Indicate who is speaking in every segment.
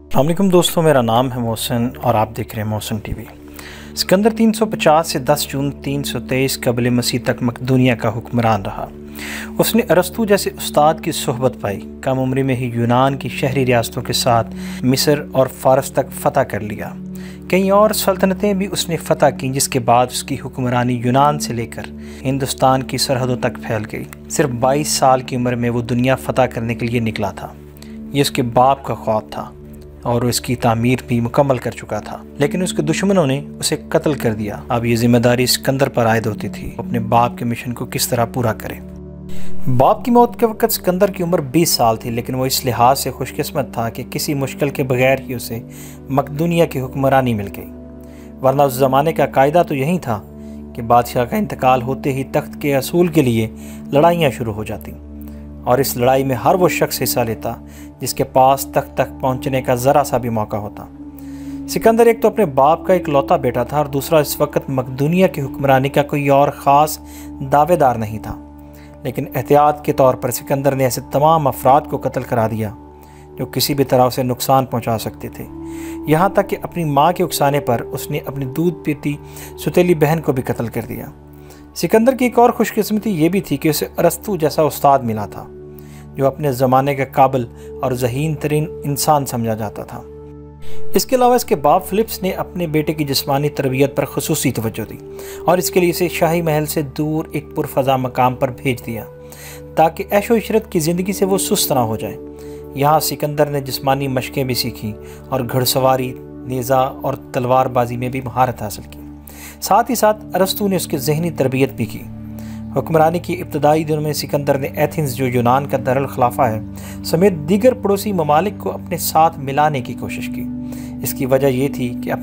Speaker 1: السلام علیکم دوستوں، میرا نام ہے محسن اور آپ دیکھ رہے ہیں محسن ٹی وی۔ سکندر 350 سے 10 جون 323 قبل مسیح تک مقدونیہ کا حکمران رہا۔ اس نے ارسطو جیسے استاد کی صحبت پائی، کم عمری میں ہی یونان کی شہری ریاستوں کے ساتھ مصر اور فارس تک فتح کر لیا۔ کئی اور سلطنتیں بھی اس نے فتح کیں، جس کے بعد اس کی حکمرانی یونان سے لے کر ہندوستان کی سرحدوں تک پھیل گئی۔ صرف 22 سال کی عمر میں وہ دنیا فتح کرنے کے لیے نکلا تھا۔ یہ اس کے باپ کا خواب تھا اور وہ اس کی تعمیر بھی مکمل کر چکا تھا، لیکن اس کے دشمنوں نے اسے قتل کر دیا۔ اب یہ ذمہ داری سکندر پر عائد ہوتی تھی، اپنے باپ کے مشن کو کس طرح پورا کرے۔ باپ کی موت کے وقت سکندر کی عمر 20 سال تھی، لیکن وہ اس لحاظ سے خوش قسمت تھا کہ کسی مشکل کے بغیر ہی اسے مقدونیہ کی حکمرانی مل گئی، ورنہ اس زمانے کا قاعدہ تو یہی تھا کہ بادشاہ کا انتقال ہوتے ہی تخت کے اصول کے لیے لڑائیاں شروع ہو جاتی، اور اس لڑائی میں ہر وہ شخص حصہ لیتا جس کے پاس تخت تک پہنچنے کا ذرا سا بھی موقع ہوتا۔ سکندر ایک تو اپنے باپ کا اکلوتا بیٹا تھا، اور دوسرا اس وقت مقدونیہ کی حکمرانی کا کوئی اور خاص دعوے دار نہیں تھا۔ لیکن احتیاط کے طور پر سکندر نے ایسے تمام افراد کو قتل کرا دیا جو کسی بھی طرح اسے نقصان پہنچا سکتے تھے، یہاں تک کہ اپنی ماں کے اکسانے پر اس نے اپنی دودھ پیتی ستیلی بہن کو بھی قتل کر دیا۔ سکندر کی ایک اور خوش قسمتی یہ بھی تھی کہ اسے ارسطو جیسا استاد ملا تھا، جو اپنے زمانے کا قابل اور ذہین ترین انسان سمجھا جاتا تھا۔ اس کے علاوہ اس کے باپ فلپس نے اپنے بیٹے کی جسمانی تربیت پر خصوصی توجہ دی، اور اس کے لیے اسے شاہی محل سے دور ایک پرفضا مقام پر بھیج دیا تاکہ عیش و عشرت کی زندگی سے وہ سست نہ ہو جائے۔ یہاں سکندر نے جسمانی مشقیں بھی سیکھیں اور گھڑ سواری، نیزہ اور تلوار بازی میں بھی مہارت حاصل کی۔ ساتھ ہی ساتھ ارسطو نے اس کی ذہنی تربیت بھی کی۔ حکمرانی کی ابتدائی دنوں میں سکندر نے ایتھنز، جو یونان کا دارالخلافہ ہے، سمیت دیگر پڑوسی ممالک کو اپنے ساتھ ملانے کی کوشش کی۔ اس کی وجہ یہ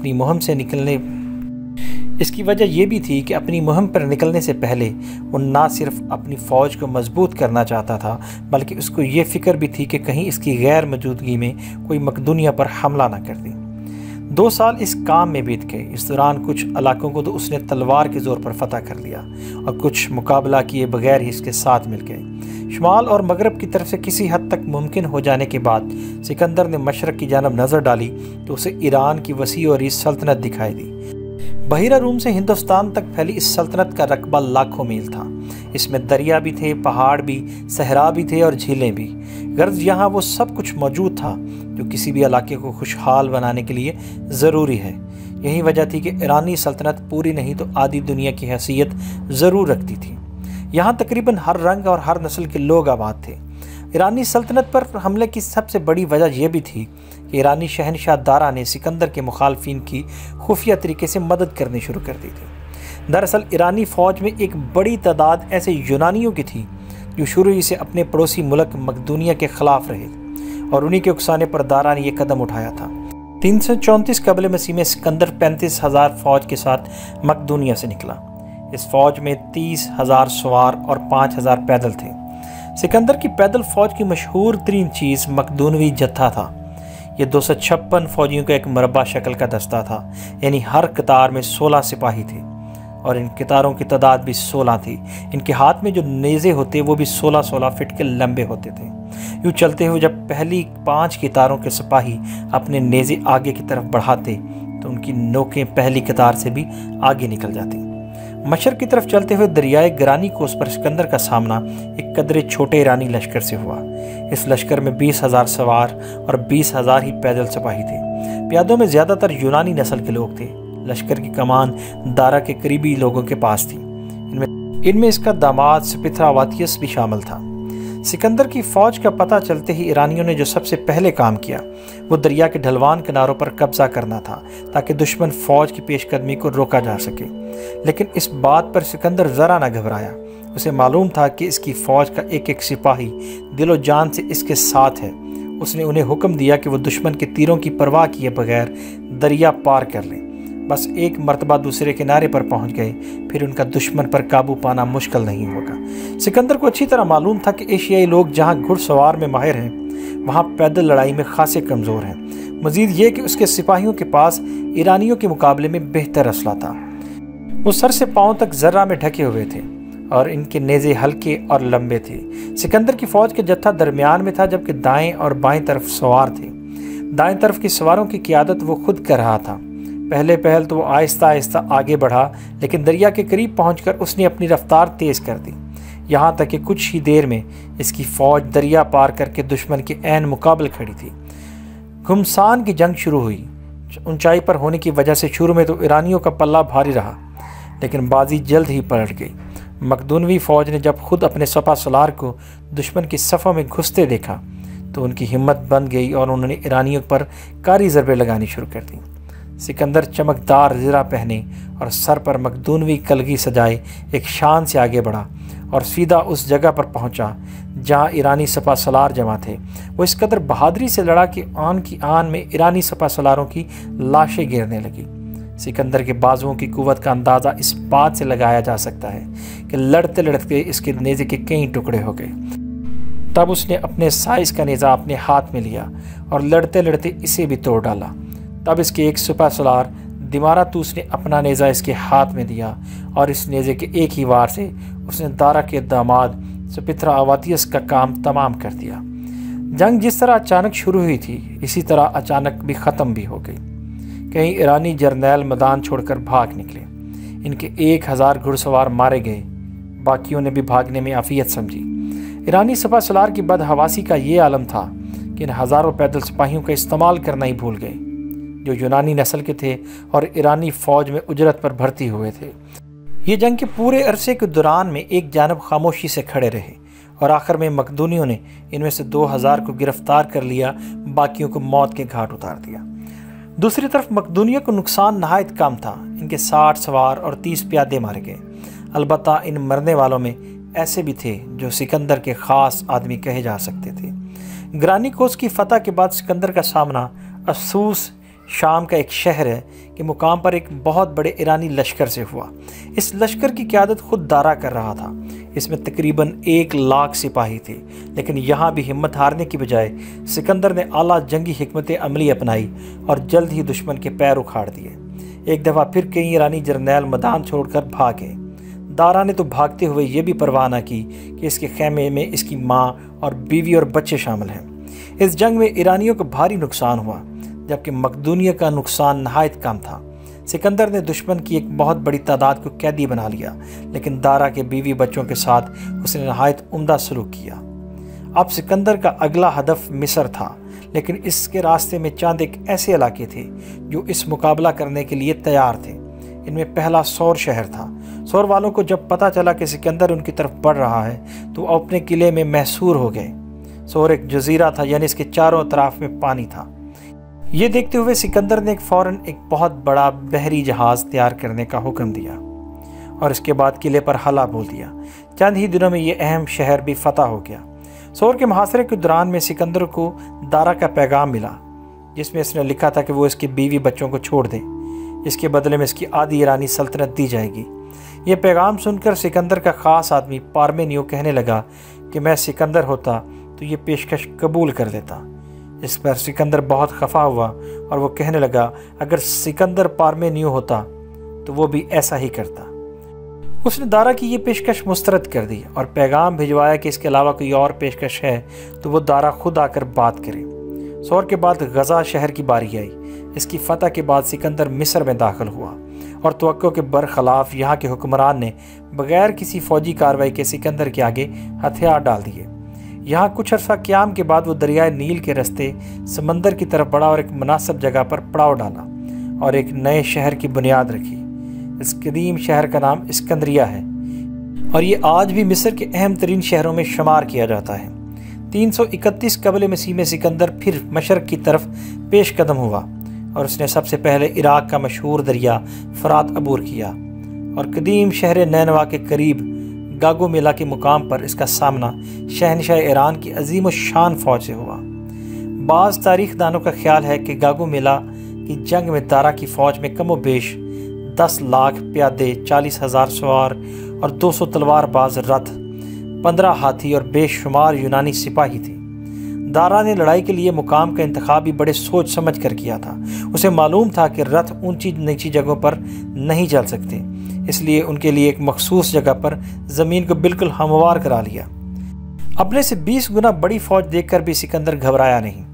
Speaker 1: بھی تھی کہ اپنی مہم پر نکلنے سے پہلے وہ نہ صرف اپنی فوج کو مضبوط کرنا چاہتا تھا، بلکہ اس کو یہ فکر بھی تھی کہ کہیں اس کی غیر موجودگی میں کوئی مقدونیہ پر حملہ نہ کر دے۔ 2 سال اس کام میں بیت گئے۔ اس دوران کچھ علاقوں کو تو اس نے تلوار کے زور پر فتح کر لیا، اور کچھ مقابلہ کیے بغیر ہی اس کے ساتھ مل گئے۔ شمال اور مغرب کی طرف سے کسی حد تک ممکن ہو جانے کے بعد سکندر نے مشرق کی جانب نظر ڈالی تو اسے ایران کی وسیع اور سلطنت دکھائی دی۔ بحیرہ روم سے ہندوستان تک پھیلی اس سلطنت کا رقبہ لاکھوں میل تھا۔ اس میں دریا بھی تھے، پہاڑ بھی، صحرا بھی تھے اور جھیلیں بھی۔ غرض یہاں وہ سب کچھ موجود تھا جو کسی بھی علاقے کو خوشحال بنانے کے لیے ضروری ہے۔ یہی وجہ تھی کہ ایرانی سلطنت پوری نہیں تو آدھی دنیا کی حیثیت ضرور رکھتی تھی۔ یہاں تقریباً ہر رنگ اور ہر نسل کے لوگ آباد تھے۔ ایرانی سلطنت پر حملے کی سب سے بڑی وجہ یہ بھی تھی کہ ایرانی شہنشاہ دارا نے سکندر کے مخالفین کی خفیہ طریقے سے مدد کرنی شروع کر دی تھی۔ دراصل ایرانی فوج میں ایک بڑی تعداد ایسے یونانیوں کی تھی جو شروع ہی سے اپنے پڑوسی ملک مقدونیہ کے خلاف رہے، اور انہی کے اکسانے پر دارا نے یہ قدم اٹھایا تھا۔ 334 قبل مسیح میں سکندر 35,000 فوج کے ساتھ مقدونیہ سے نکلا۔ اس فوج میں 30,000 سوار اور 5,000 پیدل تھے۔ سکندر کی پیدل فوج کی مشہور ترین چیز مقدونوی جتھا تھا۔ یہ 256 فوجیوں کا ایک مربع شکل کا دستہ تھا، یعنی ہر قطار میں 16 سپاہی تھے، اور ان قطاروں کی تعداد بھی 16 تھی۔ ان کے ہاتھ میں جو نیزے ہوتے وہ بھی 16 فٹ کے لمبے ہوتے تھے۔ یوں چلتے ہوئے جب پہلی 5 قطاروں کے سپاہی اپنے نیزے آگے کی طرف بڑھاتے تو ان کی نوکیں پہلی قطار سے بھی آگے نکل جاتی۔ مشرق کی طرف چلتے ہوئے دریائے گرانی کوس پر سکندر کا سامنا ایک قدرے چھوٹے ایرانی لشکر سے ہوا۔ اس لشکر میں 20,000 سوار اور 20,000 ہی پیدل سپاہی تھے۔ پیادوں میں زیادہ تر یونانی نسل کے لوگ تھے۔ لشکر کی کمان دارا کے قریبی لوگوں کے پاس تھی۔ ان میں اس کا داماد سپتراواتیس بھی شامل تھا۔ سکندر کی فوج کا پتہ چلتے ہی ایرانیوں نے جو سب سے پہلے کام کیا وہ دریا کے ڈھلوان کناروں پر قبضہ کرنا تھا تاکہ دشمن فوج کی پیش قدمی کو روکا جا سکے۔ لیکن اس بات پر سکندر ذرا نہ گھبرایا۔ اسے معلوم تھا کہ اس کی فوج کا ایک ایک سپاہی دل و جان سے اس کے ساتھ ہے۔ اس نے انہیں حکم دیا کہ وہ دشمن کے تیروں کی پرواہ کیے بغیر دریا پار کر لیں۔ بس ایک مرتبہ دوسرے کنارے پر پہنچ گئے، پھر ان کا دشمن پر قابو پانا مشکل نہیں ہوگا۔ سکندر کو اچھی طرح معلوم تھا کہ ایشیائی لوگ جہاں گھڑ سوار میں ماہر ہیں، وہاں پیدل لڑائی میں خاصے کمزور ہیں۔ مزید یہ کہ اس کے سپاہیوں کے پاس ایرانیوں کے مقابلے میں بہتر اسلحہ تھا۔ وہ سر سے پاؤں تک ذرہ میں ڈھکے ہوئے تھے اور ان کے نیزے ہلکے اور لمبے تھے۔ سکندر کی فوج کا جتھا درمیان میں تھا، جبکہ دائیں اور بائیں طرف سوار تھے۔ دائیں طرف کے سواروں کی قیادت وہ خود کر رہا تھا۔ پہل تو وہ آہستہ آہستہ آگے بڑھا، لیکن دریا کے قریب پہنچ کر اس نے اپنی رفتار تیز کر دی، یہاں تک کہ کچھ ہی دیر میں اس کی فوج دریا پار کر کے دشمن کے عین مقابل کھڑی تھی۔ گھمسان کی جنگ شروع ہوئی۔ اونچائی پر ہونے کی وجہ سے شروع میں تو ایرانیوں کا پلہ بھاری رہا، لیکن بازی جلد ہی پلٹ گئی۔ مقدونوی فوج نے جب خود اپنے سپہ سالار کو دشمن کی صفوں میں گھستے دیکھا تو ان کی ہمت بند گئی اور انہوں نے ایرانیوں پر کاری ضربیں لگانی شروع کر دیں۔ سکندر چمکدار زرہ پہنے اور سر پر مقدونوی کلگی سجائے ایک شان سے آگے بڑھا اور سیدھا اس جگہ پر پہنچا جہاں ایرانی سپہ سالار جمع تھے۔ وہ اس قدر بہادری سے لڑا کہ آن کی آن میں ایرانی سپہ سالاروں کی لاشیں گرنے لگی۔ سکندر کے بازوؤں کی قوت کا اندازہ اس بات سے لگایا جا سکتا ہے کہ لڑتے لڑتے اس کے نیزے کے کئی ٹکڑے ہو گئے۔ تب اس نے اپنے سائز کا نیزہ اپنے ہاتھ میں لیا اور لڑتے لڑتے اسے بھی توڑ ڈالا۔ تب اس کے ایک سپہ سالار دماراتوس نے اپنا نیزہ اس کے ہاتھ میں دیا اور اس نیزے کے ایک ہی وار سے اس نے دارا کے داماد سپترا آواتیس کا کام تمام کر دیا۔ جنگ جس طرح اچانک شروع ہوئی تھی اسی طرح اچانک بھی ختم بھی ہو گئی۔ کئی ایرانی جرنیل میدان چھوڑ کر بھاگ نکلے، ان کے 1000 گھڑ سوار مارے گئے، باقیوں نے بھی بھاگنے میں عافیت سمجھی۔ ایرانی سپہ سالار کی بدحواسی کا یہ عالم تھا کہ ان ہزاروں پیدل سپاہیوں کا استعمال کرنا ہی بھول گئے جو یونانی نسل کے تھے اور ایرانی فوج میں اجرت پر بھرتی ہوئے تھے۔ یہ جنگ کے پورے عرصے کے دوران میں ایک جانب خاموشی سے کھڑے رہے اور آخر میں مقدونیوں نے ان میں سے 2000 کو گرفتار کر لیا، باقیوں کو موت کے گھاٹ اتار دیا۔ دوسری طرف مقدونیہ کو نقصان نہایت کم تھا، ان کے 60 سوار اور 30 پیادے مارے گئے۔ البتہ ان مرنے والوں میں ایسے بھی تھے جو سکندر کے خاص آدمی کہے جا سکتے تھے۔ گرانیکوس کی فتح کے بعد سکندر کا سامنا اسوس شام کا ایک شہر ہے کے مقام پر ایک بہت بڑے ایرانی لشکر سے ہوا۔ اس لشکر کی قیادت خود دارا کر رہا تھا۔ اس میں تقریباً 1,00,000 سپاہی تھے، لیکن یہاں بھی ہمت ہارنے کی بجائے سکندر نے اعلیٰ جنگی حکمت عملی اپنائی اور جلد ہی دشمن کے پیر اکھاڑ دیے۔ ایک دفعہ پھر کئی ایرانی جرنیل میدان چھوڑ کر بھاگے۔ دارا نے تو بھاگتے ہوئے یہ بھی پرواہ نہ کی کہ اس کے خیمے میں اس کی ماں اور بیوی اور بچے شامل ہیں۔ اس جنگ میں ایرانیوں کو بھاری نقصان ہوا، جبکہ مقدونیہ کا نقصان نہایت کم تھا۔ سکندر نے دشمن کی ایک بہت بڑی تعداد کو قیدی بنا لیا، لیکن دارا کے بیوی بچوں کے ساتھ اس نے نہایت عمدہ سلوک کیا۔ اب سکندر کا اگلا ہدف مصر تھا، لیکن اس کے راستے میں چند ایک ایسے علاقے تھے جو اس مقابلہ کرنے کے لیے تیار تھے۔ ان میں پہلا سور شہر تھا۔ سور والوں کو جب پتہ چلا کہ سکندر ان کی طرف بڑھ رہا ہے تو وہ اپنے قلعے میں محصور ہو گئے۔ سور ایک جزیرہ تھا، یعنی اس کے چاروں اطراف میں پانی تھا۔ یہ دیکھتے ہوئے سکندر نے فوراً ایک بہت بڑا بحری جہاز تیار کرنے کا حکم دیا اور اس کے بعد قلعے پر حملہ بول دیا۔ چند ہی دنوں میں یہ اہم شہر بھی فتح ہو گیا۔ سور کے محاصرے کے دوران میں سکندر کو دارا کا پیغام ملا، جس میں اس نے لکھا تھا کہ وہ اس کی بیوی بچوں کو چھوڑ دے، اس کے بدلے میں اس کی آدھی ایرانی سلطنت دی جائے گی۔ یہ پیغام سن کر سکندر کا خاص آدمی پارمینیو کہنے لگا کہ میں سکندر ہوتا تو یہ پیشکش قبول کر دیتا۔ اس پر سکندر بہت خفا ہوا اور وہ کہنے لگا اگر سکندر پارمینیو ہوتا تو وہ بھی ایسا ہی کرتا۔ اس نے دارا کی یہ پیشکش مسترد کر دی اور پیغام بھجوایا کہ اس کے علاوہ کوئی اور پیشکش ہے تو وہ دارا خود آ کر بات کرے۔ سور کے بعد غزہ شہر کی باری آئی۔ اس کی فتح کے بعد سکندر مصر میں داخل ہوا اور توقع کے برخلاف یہاں کے حکمران نے بغیر کسی فوجی کارروائی کے سکندر کے آگے ہتھیار ڈال دیے۔ یہاں کچھ عرصہ قیام کے بعد وہ دریائے نیل کے رستے سمندر کی طرف بڑھا اور ایک مناسب جگہ پر پڑاؤ ڈالا اور ایک نئے شہر کی بنیاد رکھی۔ اس قدیم شہر کا نام اسکندریہ ہے اور یہ آج بھی مصر کے اہم ترین شہروں میں شمار کیا جاتا ہے۔ 331 قبل مسیح میں سکندر پھر مشرق کی طرف پیش قدم ہوا اور اس نے سب سے پہلے عراق کا مشہور دریا فرات عبور کیا اور قدیم شہر نینوا کے قریب گاگومیلا کے مقام پر اس کا سامنا شہنشاہ ایران کی عظیم الشان فوج سے ہوا۔ بعض تاریخ دانوں کا خیال ہے کہ گاگومیلا کی جنگ میں دارا کی فوج میں کم و بیش 10 لاکھ پیادے، 40,000 سوار اور 200 تلوار باز رتھ، 15 ہاتھی اور بے شمار یونانی سپاہی تھے۔ دارا نے لڑائی کے لیے مقام کا انتخاب بھی بڑے سوچ سمجھ کر کیا تھا۔ اسے معلوم تھا کہ رتھ اونچی نیچی جگہوں پر نہیں چل سکتے، اس لیے ان کے لیے ایک مخصوص جگہ پر زمین کو بالکل ہموار کرا لیا۔ اپنے سے 20 گنا بڑی فوج دیکھ کر بھی سکندر گھبرایا نہیں،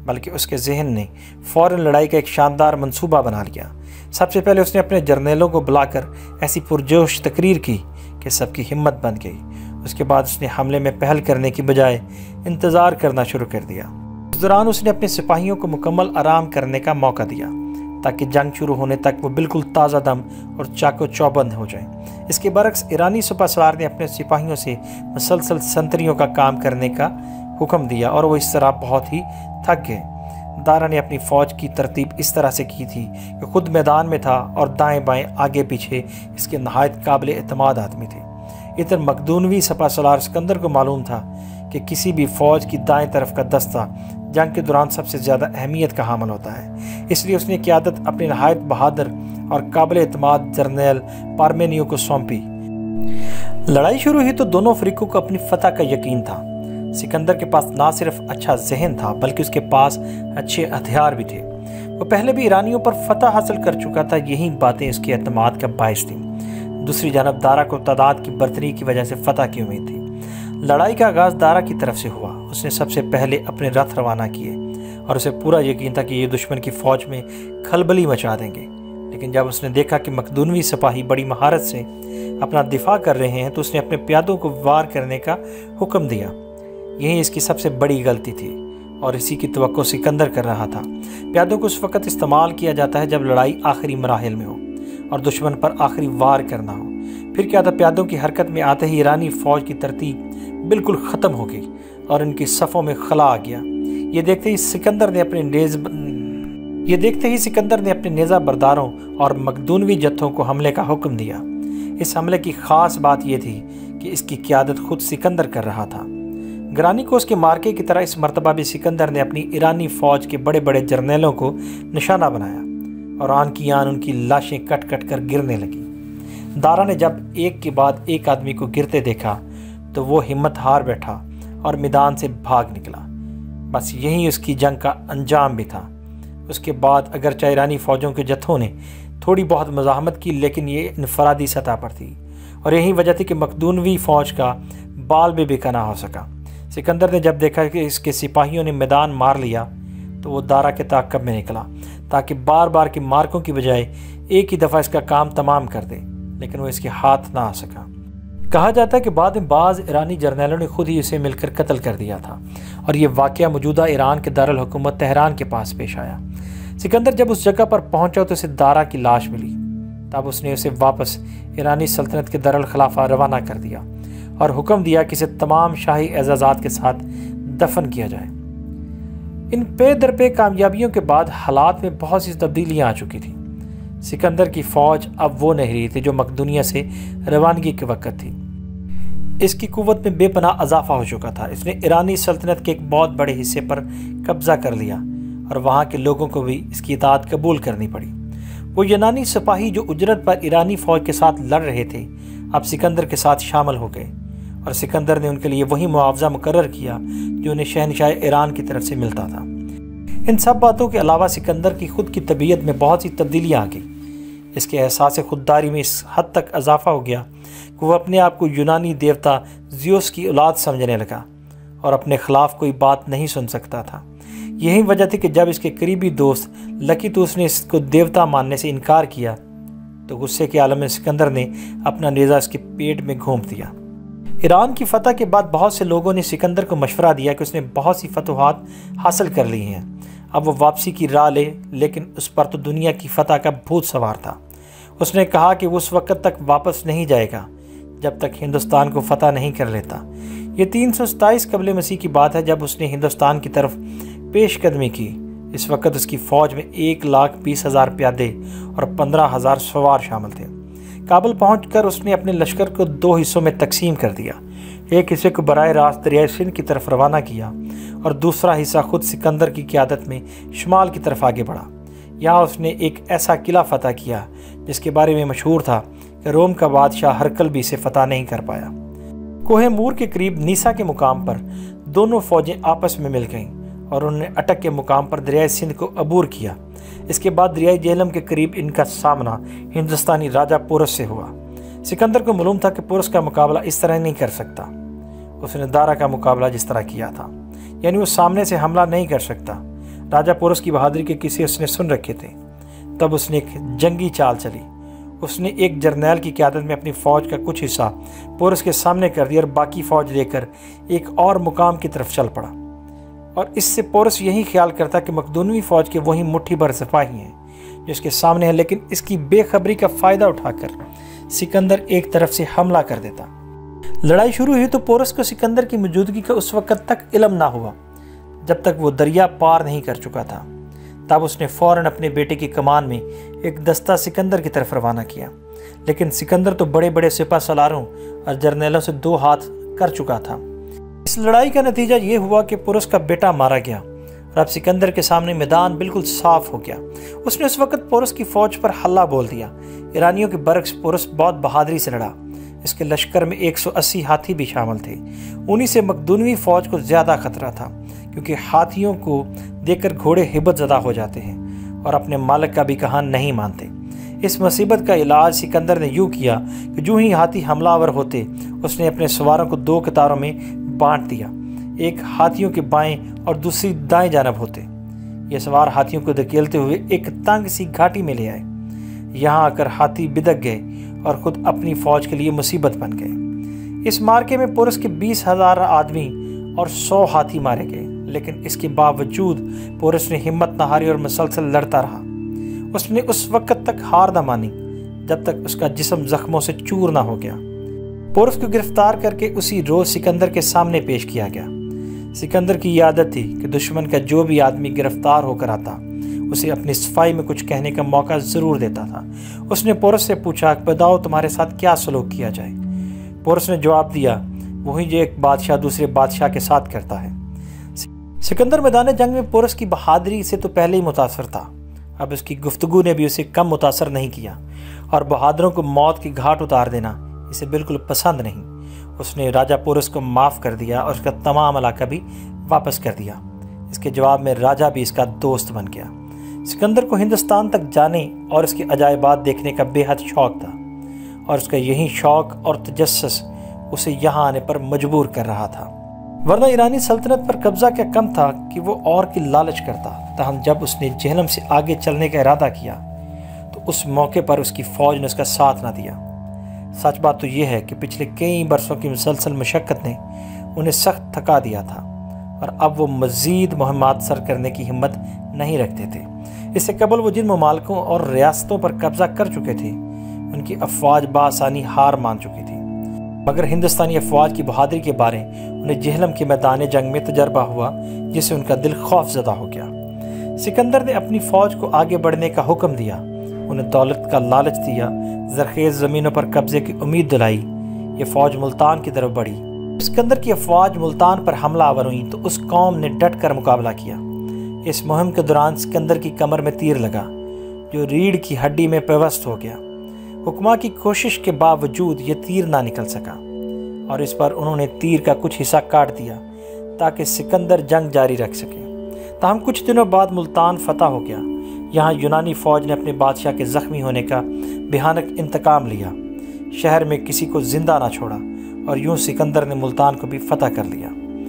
Speaker 1: بلکہ اس کے ذہن نے فوراً لڑائی کا ایک شاندار منصوبہ بنا لیا۔ سب سے پہلے اس نے اپنے جرنیلوں کو بلا کر ایسی پرجوش تقریر کی کہ سب کی ہمت بن گئی۔ اس کے بعد اس نے حملے میں پہل کرنے کی بجائے انتظار کرنا شروع کر دیا۔ اس دوران اس نے اپنے سپاہیوں کو مکمل آرام کرنے کا موقع دیا تاکہ جنگ شروع ہونے تک وہ بالکل تازہ دم اور چاقو چوبند ہو جائیں۔ اس کے برعکس ایرانی سپہ سالار نے اپنے سپاہیوں سے مسلسل سنتریوں کا کام کرنے کا حکم دیا اور وہ اس طرح بہت ہی تھک گئے۔ دارا نے اپنی فوج کی ترتیب اس طرح سے کی تھی کہ خود میدان میں تھا اور دائیں بائیں آگے پیچھے اس کے نہایت قابل اعتماد آدمی تھے۔ ادھر مقدونوی سپہ سالار سکندر کو معلوم تھا کہ کسی بھی فوج کی دائیں طرف کا دستہ جنگ کے دوران سب سے زیادہ اہمیت کا حامل ہوتا ہے، اس لیے اس نے قیادت اپنے نہایت بہادر اور قابل اعتماد جرنیل پارمینیو کو سونپی۔ لڑائی شروع ہوئی تو دونوں فریقوں کو اپنی فتح کا یقین تھا۔ سکندر کے پاس نہ صرف اچھا ذہن تھا بلکہ اس کے پاس اچھے ہتھیار بھی تھے۔ وہ پہلے بھی ایرانیوں پر فتح حاصل کر چکا تھا، یہی باتیں اس کے اعتماد کا باعث تھیں۔ دوسری جانب دارا کو تعداد کی برتری کی وجہ سے فتح کی امید تھی۔ لڑائی کا آغاز دارا کی طرف سے ہوا۔ اس نے سب سے پہلے اپنے رتھ روانہ کیے اور اسے پورا یقین تھا کہ یہ دشمن کی فوج میں کھلبلی مچا دیں گے، لیکن جب اس نے دیکھا کہ مقدونوی سپاہی بڑی مہارت سے اپنا دفاع کر رہے ہیں تو اس نے اپنے پیادوں کو وار کرنے کا حکم دیا۔ یہی اس کی سب سے بڑی غلطی تھی اور اسی کی توقع سکندر کر رہا تھا۔ پیادوں کو اس وقت استعمال کیا جاتا ہے جب لڑائی آخری مراحل میں ہو اور دشمن پر آخری وار کرنا ہو۔ پھر کیا تھا، پیادوں کی حرکت میں آتے ہی ایرانی فوج کی ترتیب بالکل ختم ہو گئی اور ان کی صفوں میں خلا آ گیا۔ یہ دیکھتے ہی سکندر نے اپنے نیزہ برداروں اور مقدونوی جتھوں کو حملے کا حکم دیا۔ اس حملے کی خاص بات یہ تھی کہ اس کی قیادت خود سکندر کر رہا تھا۔ گرانیکوس کے مارکے کی طرح اس مرتبہ بھی سکندر نے اپنی ایرانی فوج کے بڑے بڑے جرنیلوں کو نشانہ بنایا اور آن کی آن ان کی لاشیں کٹ کٹ کر گرنے لگیں۔ دارا نے جب ایک کے بعد ایک آدمی کو گرتے دیکھا تو وہ ہمت ہار بیٹھا اور میدان سے بھاگ نکلا۔ بس یہی اس کی جنگ کا انجام بھی تھا۔ اس کے بعد اگرچہ ایرانی فوجوں کے جتھوں نے تھوڑی بہت مزاحمت کی، لیکن یہ انفرادی سطح پر تھی اور یہی وجہ تھی کہ مقدونوی فوج کا بال بھی بکا نہ ہو سکا۔ سکندر نے جب دیکھا کہ اس کے سپاہیوں نے میدان مار لیا تو وہ دارا کے تعاقب میں نکلا تاکہ بار بار کے مارکوں کی بجائے ایک ہی دفعہ اس کا کام تمام کر دے، لیکن وہ اس کے ہاتھ نہ آ سکا۔ کہا جاتا ہے کہ بعد میں بعض ایرانی جرنیلوں نے خود ہی اسے مل کر قتل کر دیا تھا اور یہ واقعہ موجودہ ایران کے دارالحکومت تہران کے پاس پیش آیا۔ سکندر جب اس جگہ پر پہنچا تو اسے دارا کی لاش ملی۔ تب اس نے اسے واپس ایرانی سلطنت کے دارالخلافہ روانہ کر دیا اور حکم دیا کہ اسے تمام شاہی اعزازات کے ساتھ دفن کیا جائے۔ ان پے در پے کامیابیوں کے بعد حالات میں بہت سی تبدیلیاں آ چکی تھیں۔ سکندر کی فوج اب وہ نہیں رہی تھی جو مقدونیہ سے روانگی کے وقت تھی۔ اس کی قوت میں بے پناہ اضافہ ہو چکا تھا۔ اس نے ایرانی سلطنت کے ایک بہت بڑے حصے پر قبضہ کر لیا اور وہاں کے لوگوں کو بھی اس کی اطاعت قبول کرنی پڑی۔ وہ یونانی سپاہی جو اجرت پر ایرانی فوج کے ساتھ لڑ رہے تھے اب سکندر کے ساتھ شامل ہو گئے اور سکندر نے ان کے لیے وہی معاوضہ مقرر کیا جو انہیں شہنشاہ ایران کی طرف سے ملتا تھا۔ ان سب باتوں کے علاوہ سکندر کی خود کی طبیعت میں بہت سی تبدیلیاں آ گئیں۔ اس کے احساس خودداری میں اس حد تک اضافہ ہو گیا کہ وہ اپنے آپ کو یونانی دیوتا زیوس کی اولاد سمجھنے لگا اور اپنے خلاف کوئی بات نہیں سن سکتا تھا۔ یہی وجہ تھی کہ جب اس کے قریبی دوست لکیتوس نے اس کو دیوتا ماننے سے انکار کیا تو غصے کے عالم میں سکندر نے اپنا نیزہ اس کے پیٹ میں گھونپ دیا۔ ایران کی فتح کے بعد بہت سے لوگوں نے سکندر کو مشورہ دیا کہ اس نے بہت سی فتوحات حاصل کر لی ہیں، اب وہ واپسی کی راہ لے، لیکن اس پر تو دنیا کی فتح کا بھوت سوار تھا۔ اس نے کہا کہ وہ اس وقت تک واپس نہیں جائے گا جب تک ہندوستان کو فتح نہیں کر لیتا۔ یہ 327 قبل مسیح کی بات ہے جب اس نے ہندوستان کی طرف پیش قدمی کی۔ اس وقت اس کی فوج میں 1,20,000 پیادے اور 15,000 سوار شامل تھے۔ کابل پہنچ کر اس نے اپنے لشکر کو 2 حصوں میں تقسیم کر دیا۔ ایک حصے کو براہ راست دریائے سندھ کی طرف روانہ کیا اور دوسرا حصہ خود سکندر کی قیادت میں شمال کی طرف آگے بڑھا۔ یہاں اس نے ایک ایسا قلعہ فتح کیا جس کے بارے میں مشہور تھا کہ روم کا بادشاہ ہرکل بھی اسے فتح نہیں کر پایا۔ کوہ مور کے قریب نیسا کے مقام پر دونوں فوجیں آپس میں مل گئیں اور انہوں نے اٹک کے مقام پر دریائے سندھ کو عبور کیا۔ اس کے بعد دریائے جہلم کے قریب ان کا سامنا ہندوستانی راجہ پورس سے ہوا۔ سکندر کو معلوم تھا کہ پورس کا مقابلہ اس طرح نہیں کر سکتا۔ اس نے دارا کا مقابلہ جس طرح کیا تھا، یعنی وہ سامنے سے حملہ نہیں کر سکتا۔ راجہ پورس کی بہادری کے قصے اس نے سن رکھے تھے۔ تب اس نے ایک جنگی چال چلی۔ اس نے ایک جرنیل کی قیادت میں اپنی فوج کا کچھ حصہ پورس کے سامنے کر دیا اور باقی فوج لے کر ایک اور مقام کی طرف چل پڑا، اور اس سے پورس یہی خیال کرتا کہ مقدونوی فوج کے وہی مٹھی بھر سپاہی ہیں جو اس کے سامنے ہیں، لیکن اس کی بے خبری کا فائدہ اٹھا کر سکندر ایک طرف سے حملہ کر دیتا۔ لڑائی شروع ہوئی تو پورس کو سکندر کی موجودگی کا اس وقت تک علم نہ ہوا جب تک وہ دریا پار نہیں کر چکا تھا۔ تب اس نے فوراً اپنے بیٹے کی کمان میں ایک دستہ سکندر کی طرف روانہ کیا، لیکن سکندر تو بڑے بڑے سپہ سالاروں اور جرنیلوں سے 2 ہاتھ کر چکا تھا۔ اس لڑائی کا نتیجہ یہ ہوا کہ پورس کا بیٹا مارا گیا اور اب سکندر کے سامنے میدان بالکل صاف ہو گیا۔ اس نے اس وقت پورس کی فوج پر حملہ بول دیا۔ ایرانیوں کے برعکس پورس بہت بہادری سے لڑا۔ اس کے لشکر میں 180 ہاتھی بھی شامل تھے۔ انہی سے مقدونوی فوج کو زیادہ خطرہ تھا، کیونکہ ہاتھیوں کو دیکھ کر گھوڑے ہیبت زدہ ہو جاتے ہیں اور اپنے مالک کا بھی کہا نہیں مانتے۔ اس مصیبت کا علاج سکندر نے یوں کیا کہ جو ہی ہاتھی حملہ آور ہوتے اس نے اپنے سواروں کو 2 قطاروں میں بانٹ دیا، ایک ہاتھیوں کے بائیں اور دوسری دائیں جانب ہوتے۔ یہ سوار ہاتھیوں کو دھکیلتے ہوئے ایک تنگ سی گھاٹی میں لے آئے۔ یہاں آ کر ہاتھی بدک گئے اور خود اپنی فوج کے لیے مصیبت بن گئے۔ اس مارکے میں پورس کے 20,000 آدمی اور 100 ہاتھی مارے گئے، لیکن اس کے باوجود پورس نے ہمت نہ ہاری اور مسلسل لڑتا رہا۔ اس نے اس وقت تک ہار نہ مانی جب تک اس کا جسم زخموں سے چور نہ ہو گیا۔ پورس کو گرفتار کر کے اسی روز سکندر کے سامنے پیش کیا گیا۔ سکندر کی یہ عادت تھی کہ دشمن کا جو بھی آدمی گرفتار ہو کر آتا اسے اپنی صفائی میں کچھ کہنے کا موقع ضرور دیتا تھا۔ اس نے پورس سے پوچھا کہ بتاؤ تمہارے ساتھ کیا سلوک کیا جائے۔ پورس نے جواب دیا وہی جو ایک بادشاہ دوسرے بادشاہ کے ساتھ کرتا ہے۔ سکندر میدان جنگ میں پورس کی بہادری سے تو پہلے ہی متاثر تھا، اب اس کی گفتگو نے بھی اسے کم متاثر نہیں کیا، اور بہادروں کو موت کی گھاٹ اتار دینا اسے بالکل پسند نہیں۔ اس نے راجہ پورس کو معاف کر دیا اور اس کا تمام علاقہ بھی واپس کر دیا۔ اس کے جواب میں راجہ بھی اس کا دوست بن گیا۔ سکندر کو ہندوستان تک جانے اور اس کے عجائبات دیکھنے کا بے حد شوق تھا، اور اس کا یہی شوق اور تجسس اسے یہاں آنے پر مجبور کر رہا تھا، ورنہ ایرانی سلطنت پر قبضہ کیا کم تھا کہ وہ اور کی لالچ کرتا۔ تاہم جب اس نے جہلم سے آگے چلنے کا ارادہ کیا تو اس موقع پر اس کی فوج نے اس کا ساتھ نہ دیا۔ سچ بات تو یہ ہے کہ پچھلے کئی برسوں کی مسلسل مشقت نے انہیں سخت تھکا دیا تھا، اور اب وہ مزید مہمات سر کرنے کی ہمت نہیں رکھتے تھے۔ اس سے قبل وہ جن ممالکوں اور ریاستوں پر قبضہ کر چکے تھے ان کی افواج بآسانی ہار مان چکی تھی، مگر ہندوستانی افواج کی بہادری کے بارے انہیں جہلم کے میدان جنگ میں تجربہ ہوا، جس سے ان کا دل خوف زدہ ہو گیا۔ سکندر نے اپنی فوج کو آگے بڑھنے کا حکم دیا، انہیں دولت کا لالچ دیا، زرخیز زمینوں پر قبضے کی امید دلائی۔ یہ فوج ملتان کی طرف بڑھی۔ سکندر کی افواج ملتان پر حملہ آور ہوئیں تو اس قوم نے ڈٹ کر مقابلہ کیا۔ اس مہم کے دوران سکندر کی کمر میں تیر لگا جو ریڑھ کی ہڈی میں پیوست ہو گیا۔ حکماں کی کوشش کے باوجود یہ تیر نہ نکل سکا، اور اس پر انہوں نے تیر کا کچھ حصہ کاٹ دیا تاکہ سکندر جنگ جاری رکھ سکے۔ تاہم کچھ دنوں بعد ملتان فتح ہو گیا۔ یہاں یونانی فوج نے اپنے بادشاہ کے زخمی ہونے کا بھیانک انتقام لیا، شہر میں کسی کو زندہ نہ چھوڑا، اور یوں سکندر نے ملتان کو بھی فتح کر لیا۔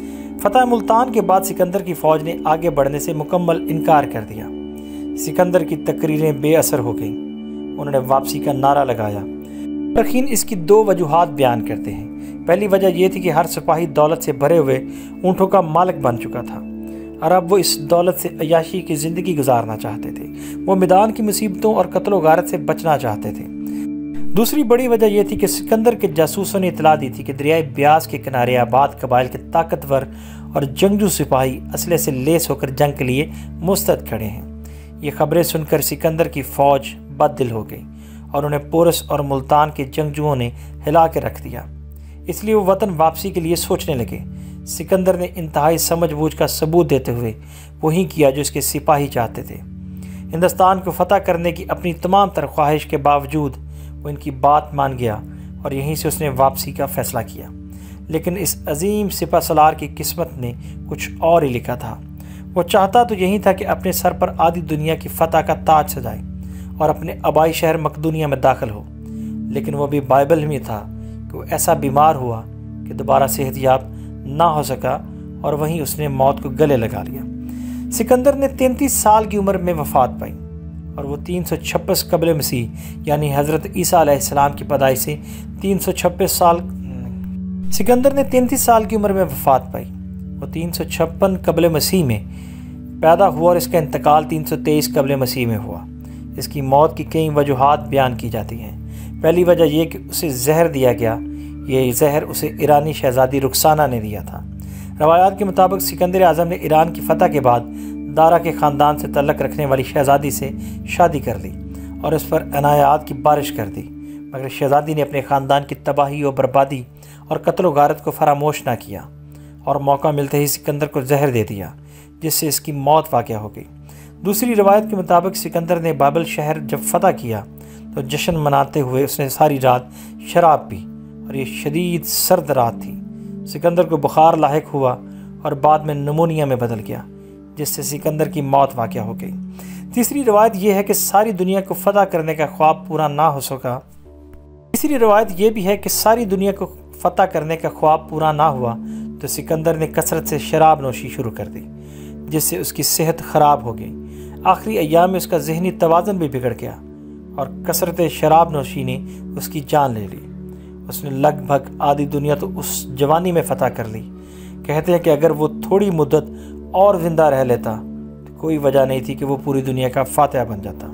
Speaker 1: فتح ملتان کے بعد سکندر کی فوج نے آگے بڑھنے سے مکمل انکار کر دیا۔ سکندر کی تقریریں بے اثر ہو گئیں۔ انہوں نے واپسی کا نعرہ لگایا۔ مورخین اس کی 2 وجوہات بیان کرتے ہیں۔ پہلی وجہ یہ تھی کہ ہر سپاہی دولت سے بھرے ہوئے اونٹوں کا مالک بن چکا تھا، اور اب وہ اس دولت سے عیاشی کی زندگی گزارنا چاہتے تھے۔ وہ میدان کی مصیبتوں اور قتل و غارت سے بچنا چاہتے تھے۔ دوسری بڑی وجہ یہ تھی کہ سکندر کے جاسوسوں نے اطلاع دی تھی کہ دریائے بیاس کے کنارے آباد قبائل کے طاقتور اور جنگجو سپاہی اسلحے سے لیس ہو کر جنگ کے لیے مستعد کھڑے ہیں۔ یہ خبریں سن کر سکندر کی فوج بد دل ہو گئی، اور انہیں پورس اور ملتان کے جنگجوؤں نے ہلا کے رکھ دیا۔ اس لیے وہ وطن واپسی کے لیے سوچنے لگے۔ سکندر نے انتہائی سمجھ بوجھ کا ثبوت دیتے ہوئے وہی کیا جو اس کے سپاہی چاہتے تھے۔ ہندوستان کو فتح کرنے کی اپنی تمام تر خواہش کے باوجود وہ ان کی بات مان گیا، اور یہیں سے اس نے واپسی کا فیصلہ کیا۔ لیکن اس عظیم سپہ سالار کی قسمت نے کچھ اور ہی لکھا تھا۔ وہ چاہتا تو یہی تھا کہ اپنے سر پر آدھی دنیا کی فتح کا تاج سجائے اور اپنے آبائی شہر مقدونیہ میں داخل ہو، لیکن وہ بھی بائبل میں تھا کہ وہ ایسا بیمار ہوا کہ دوبارہ صحت یاب نہ ہو سکا، اور وہیں اس نے موت کو گلے لگا لیا۔ سکندر نے 33 سال کی عمر میں وفات پائی اور وہ 356 قبل مسیح یعنی حضرت عیسیٰ علیہ السلام کی پیدائش سے 356 سال سکندر نے 33 سال کی عمر میں وفات پائی۔ وہ 356 قبل مسیح میں پیدا ہوا اور اس کا انتقال 323 قبل مسیح میں ہوا۔ اس کی موت کی کئی وجوہات بیان کی جاتی ہیں۔ پہلی وجہ یہ کہ اسے زہر دیا گیا۔ یہ زہر اسے ایرانی شہزادی رخسانہ نے دیا تھا۔ روایات کے مطابق سکندر اعظم نے ایران کی فتح کے بعد دارا کے خاندان سے تعلق رکھنے والی شہزادی سے شادی کر لی اور اس پر عنایات کی بارش کر دی، مگر شہزادی نے اپنے خاندان کی تباہی و بربادی اور قتل و غارت کو فراموش نہ کیا اور موقع ملتے ہی سکندر کو زہر دے دیا، جس سے اس کی موت واقع ہو گئی۔ دوسری روایت کے مطابق سکندر نے بابل شہر جب فتح کیا تو جشن مناتے ہوئے اس نے ساری رات شراب پی اور یہ شدید سرد رات تھی۔ سکندر کو بخار لاحق ہوا اور بعد میں نمونیا میں بدل گیا، جس سے سکندر کی موت واقع ہو گئی۔ تیسری روایت یہ ہے کہ ساری دنیا کو فتح کرنے کا خواب پورا نہ ہو سکا۔ تیسری روایت یہ بھی ہے کہ ساری دنیا کو فتح کرنے کا خواب پورا نہ ہوا تو سکندر نے کثرت سے شراب نوشی شروع کر دی، جس سے اس کی صحت خراب ہو گئی۔ آخری ایام میں اس کا ذہنی توازن بھی بگڑ گیا اور کثرت شراب نوشی نے اس کی جان لے لی۔ اس نے لگ بھگ آدھی دنیا تو اس جوانی میں فتح کر لی۔ کہتے ہیں کہ اگر وہ تھوڑی مدت اور زندہ رہ لیتا تو کوئی وجہ نہیں تھی کہ وہ پوری دنیا کا فاتح بن جاتا۔